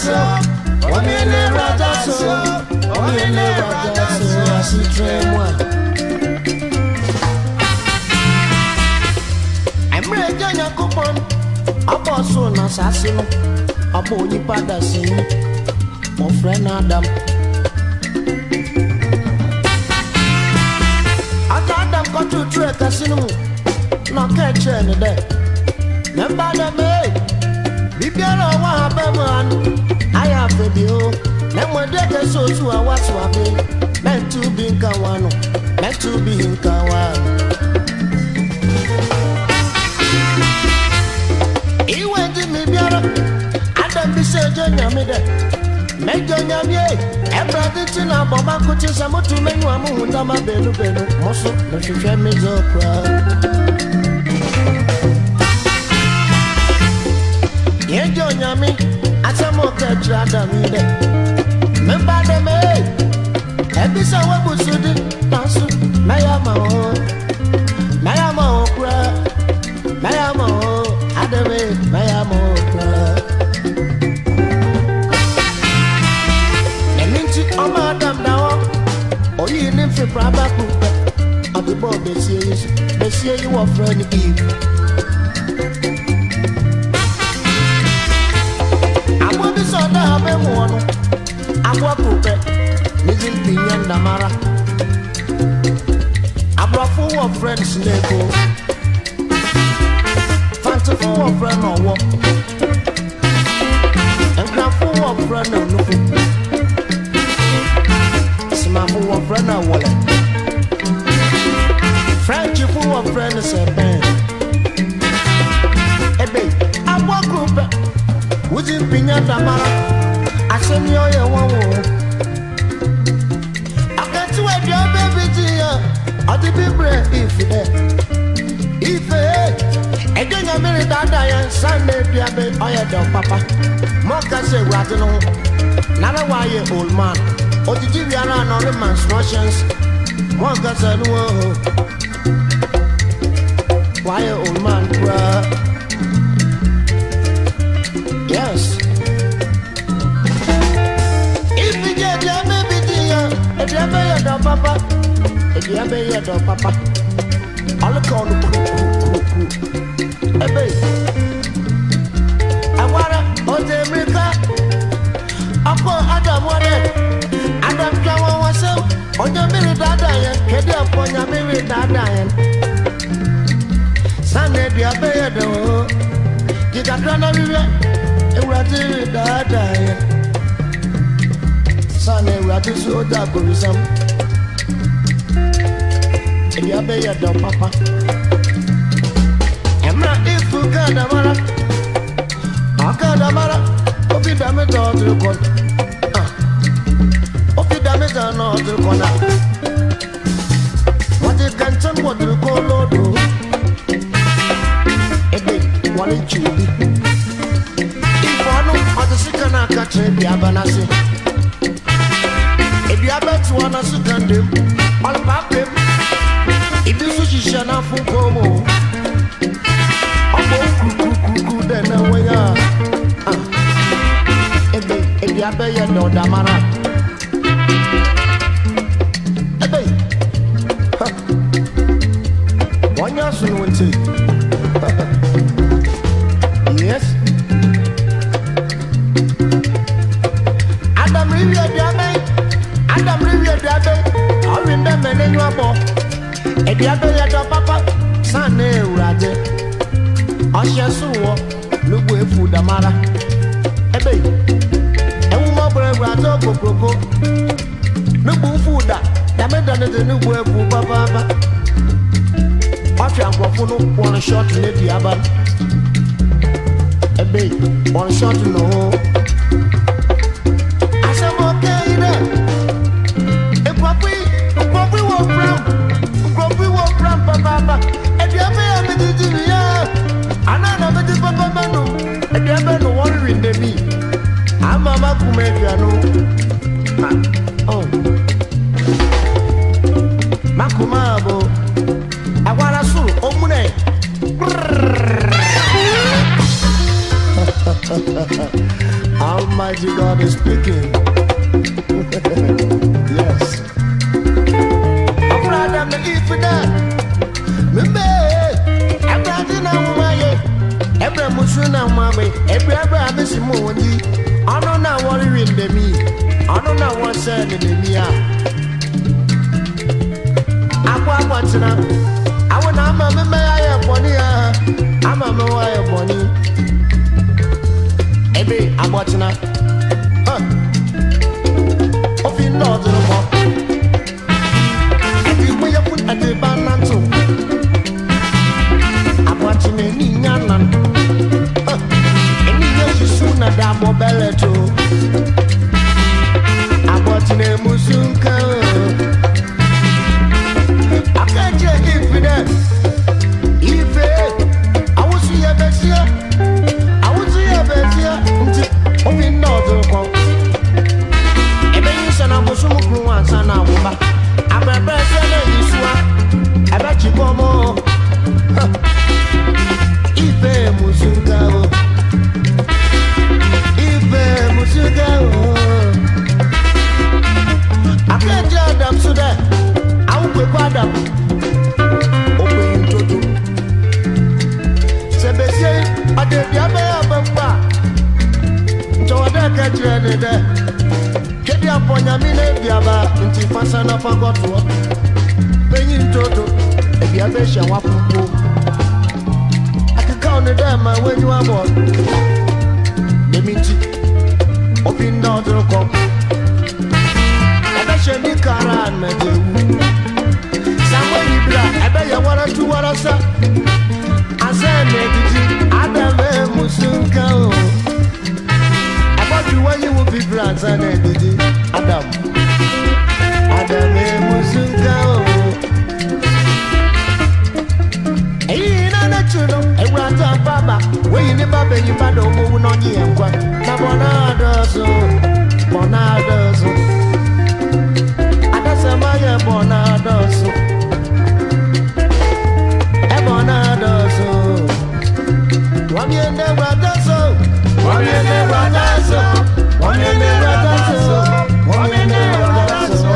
so. Omiene raja so. Omiene raja so. Asitre moi. Emre janya kupon. Abo so na sasino. Abo ni pada sini. Mon friend Adam. Adam got to trek a cinema. No catch any day. Remember the maid. Bibiano Wahabaman. I have video. Then when they get so to a what's wapping. Meant to be in Kawano. Meant to be in Kawano. He went to me, Biara. Adam be said, Janyamida. Make Janyamie. Everything about my coaches. I'm to make one moon. I'm a belu. Mosso, no, she can make so proud. Yeah, Janyami. As a more catch, Adam. Remember the maid. Every someone would do it. Mayamo. Mayamo, Mayamo. Adam, Mayamo. Oh, madam, now, oh, you name for Brabba Cooper. Of the board, they say you are friend Eve. I want this on the Habe Mono. I walk Cooper, Missing Pinion Namara. I brought 4 friends, Neko. Fancy 4 friend or walk. And grab 4 friend of nothing. My full of friend of wallet. French full of friends a band. A babe, I walk group. Would you bring out the mara? I send you your one. I got to wait your baby dear. I'll be brave if you I don't know that I am Sunday, dear babe. I don't papa. Mocha say, rattle on. Not a wire, old man. Or did you run on the man's Russians? One got a new why old man cry? Yes. If you get your baby dear, if you have your papa, if you have your papa, I'll call the baby. I want to America. Upon Adam wanted. Adam Kawa was on your mirror that I am, Kedi upon your mirror that I am. Sunday, the Abedo, you got run a river, and we're doing that I am. Sunday, we're to so that for some. And you Abedo, Papa. I'm not if you got a mara. I got a mara, of the damage on the court. Not the corner. What you can tell what you call Lord? A big one in Chubby. If one of the second I catch the Abanasi. If you have bet one a second, all about him. If you sushi shana for Como, I'm then away. If you have bet no Damara. Yes. Adam Rivier Dabe. Adam Rivier Dabe. I'm in the men in your boat. A diablo papa. Sane Rade. Asha Suwa. Look where food Amara. A baby. A woman brave Razo Coco. No food that. Yamedan is a new way for Papa. After one shot lady Aban. A babe, one shot no. I said, okay, then. A puppy walk round. Puppy walk round, Papa. And you have a bit of another bit of Papa. And you have no worry in the bee. I'm a Macumepiano. Oh, Macumabo. I want to sue Omune. Mimbe, Abradina Maye, Ebra Musuna Mabe, Ebra Missimondi. I don't know what you in the me. I don't know what's said in the Mia. I'm watching up. I want to remember I am Bonnie. I'm a Moya Bonnie. Ebe, I'm watching up. Of you know the law. Everywhere you put at the banana. I'm watching a Nina. Sooner than mobile too. I bought in a Musunka. I can't check it for that. If I was here, Bessia, I was here, Bessia, only not the call. A baby son of Musumu once and now. I'm a person in this one. I bet you go more. If Musunka. I can't judge them so that I will be bad up. Open to do. Sebesi, I did the other bar. So I don't get you any day. Get the upon your minute, the other, until Fasana forgot to work. Paying in total, if you have a shower. I can count the them when you are born. The minty. Open down to the cup. I bet you need Karan, maybe. Somewhere you black, I bet you want to what I said. I said, maybe Adam Musunka. I thought you when you would be brands and Adam Musunka. Hey, you know, a rata baba, where you never been you bad over on you and quite. Bonadoso. I got some Maya Bonadoso. Bonadoso. One year never does so. One year never does so. One year never does so. One year never does so.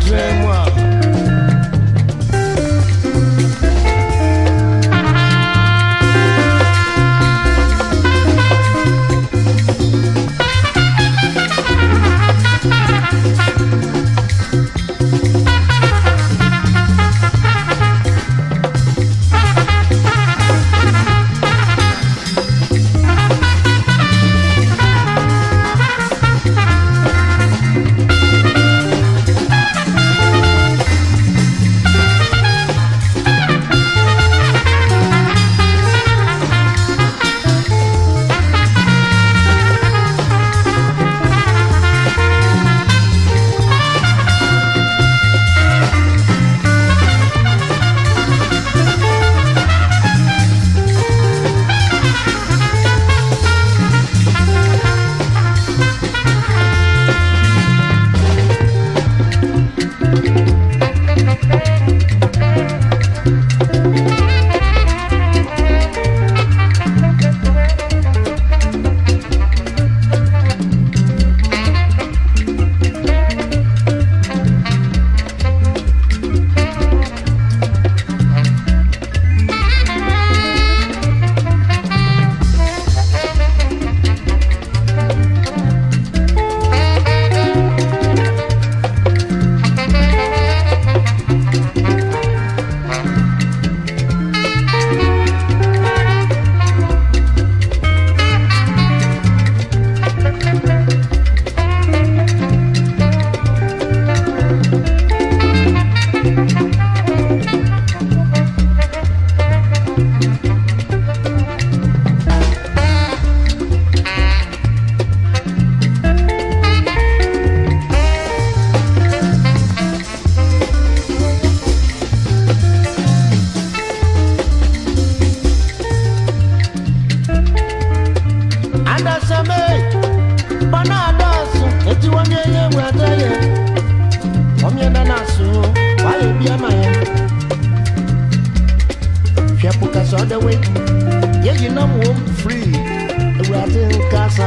all the way. Yeah, you know I'm free. We're in casa.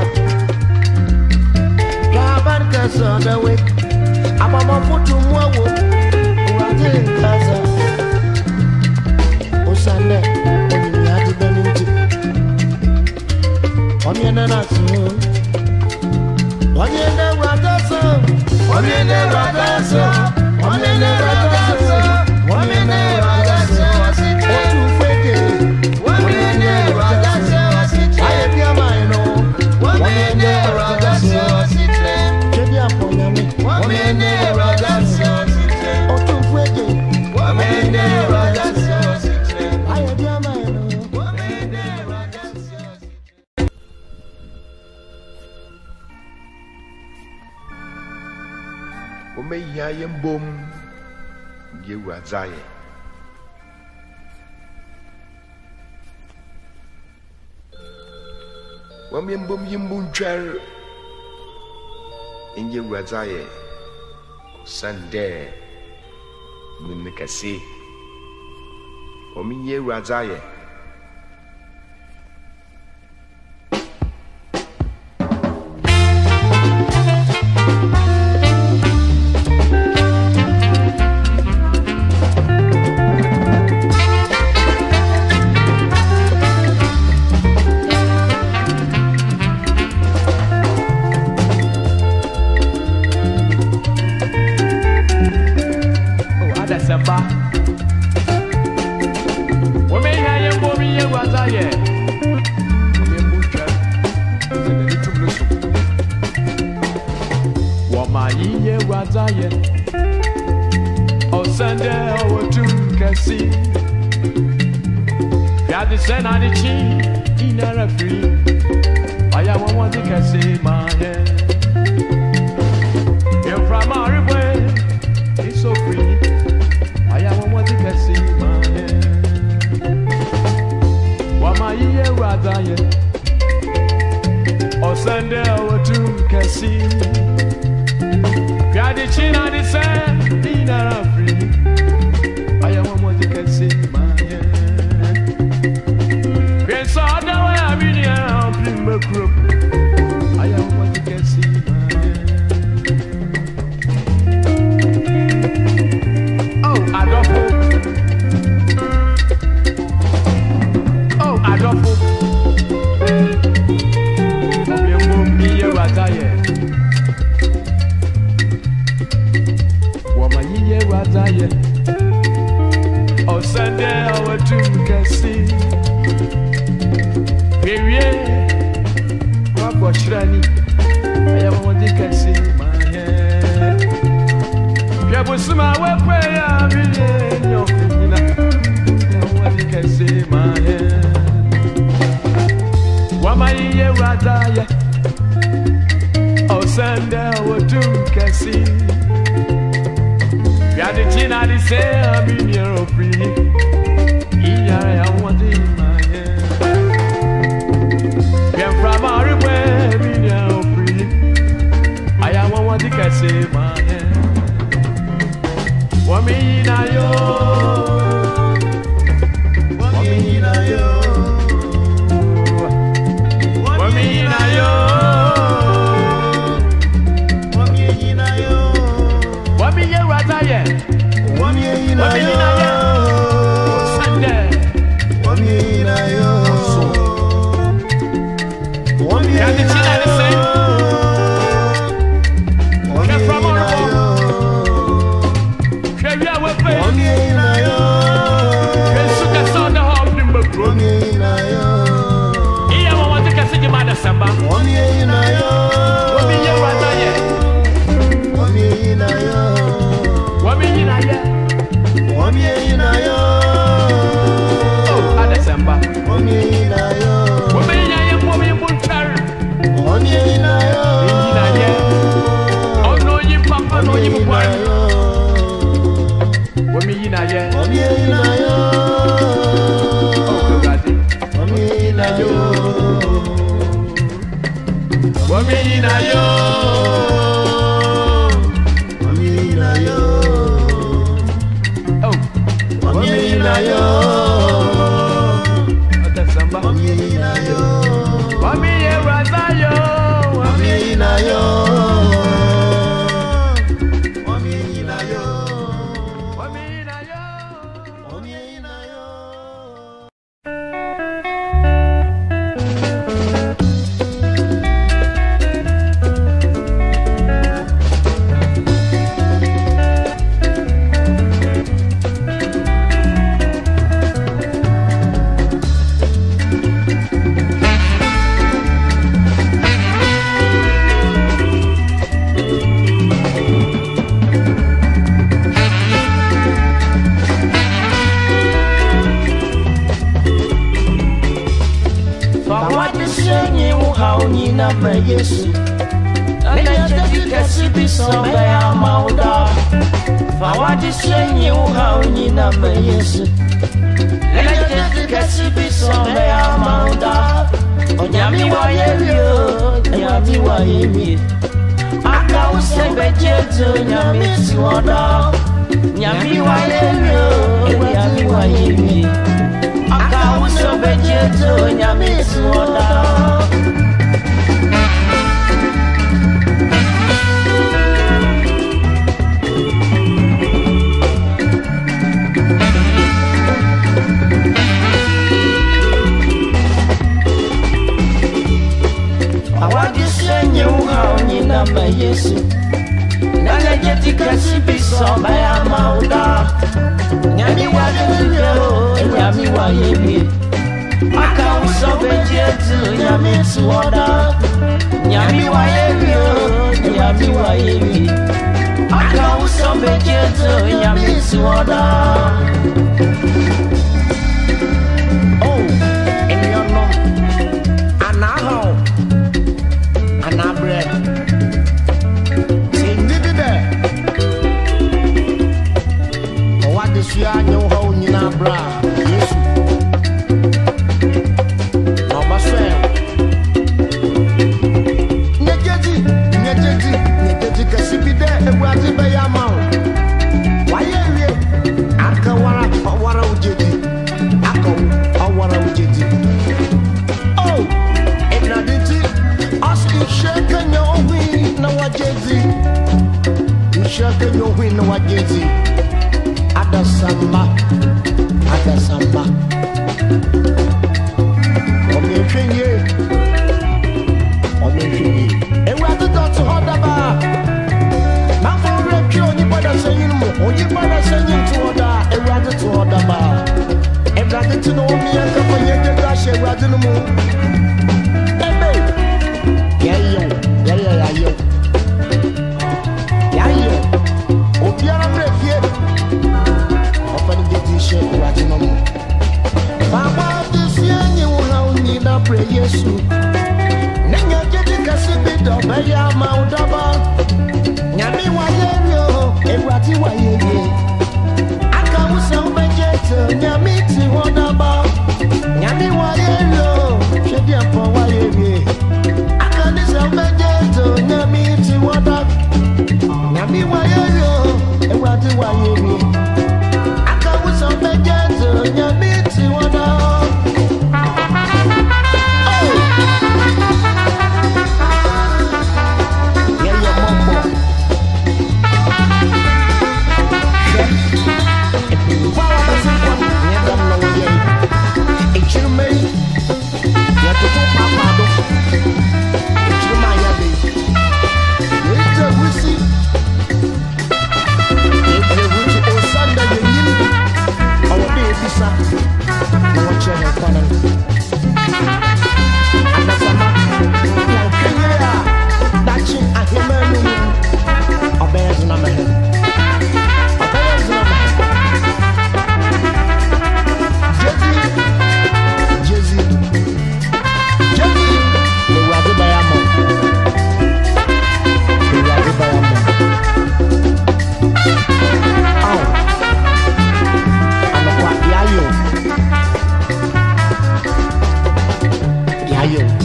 Cabarcas all the way. I'm a foot to more. We're in casa. Sunday, Minikasi, Omiye Razaye. hauni na Yesu Nenya jadika sibi sombe ya mauda Fawadi senye hauni na Yesu Nenya jadika sibi sombe ya mauda Onyami wa yevyo, nyami wa yevi Aka usebe jetu nyami siwada Nyami wa yevyo, nyami wa yevi Aka usebe jetu nyami siwada Yesu Nanya jetika sibi somba ya mauda Nyami wa yevyo, nyami wa yevi Aka usobe jetu nyami siwada Nyami wa yevyo, nyami wa yevi Aka usobe jetu nyami siwada Oh, in your name Anaho Anabre Shia nyo ho nyina bra Yesu Obaswe Nejeji kasibide Ewurade be ya ma wo Wayewie aka wara ujeji aka wara ujeji Oh Enaditi Aski shake nyo hui na wajezi Shake nyo hui na wajezi Adasamba Omefenye Ewurade dot hodaba Mafo repi onibada senyin mo onibada senyin to oda Ewurade to hodaba Ewurade to no mi aka fanye de dash Ewurade no mo Ebe Yayo Obiara brefie Baba disienye uhauni na pre Yesu Nenya jedika sibido beya maudaba Nyami wa yevyo, Ewurade wa yevi Aka usa ubejeto, nyami ti wadaba Nyami wa yevyo, shedi ampo wa yevi Aka nisa ubejeto, nyami ti wadaba Nyami wa yevyo, Ewurade wa yevi So bejeto nyamiti wana Yeye mombo Wawa basi kwa nyenda mna wye Ichirume Yatutu papado Ichiruma yabe Yete wisi Osanda yenyini Bisa na wachene kwana Anasama Yang kenye ya Dachi ahimenu Obezi na mehe Obezi na mehe Jezi Ewurade bayamo Ewurade bayamo Yayo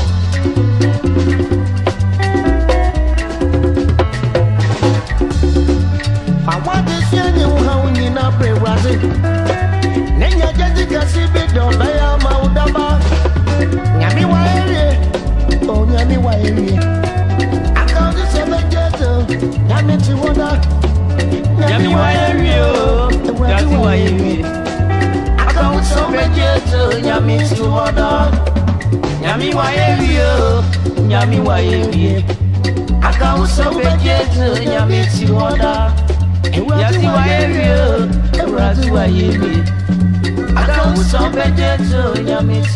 Awade sienye uhauni na prewaze Nenya jadika sibido beya maudaba Nyami wa erie Oh nyami wa erie Aka usebe jeto Nyami tiwona Nyami wa erie Nyami wa erie Aka usebe jeto Nyami tiwona Nyami wa yevyo, nyami wa yevye Aka usebe jetu, nyami tiwada Yati wa yevyo, Ewurade wa yevye Aka usebe jetu, nyami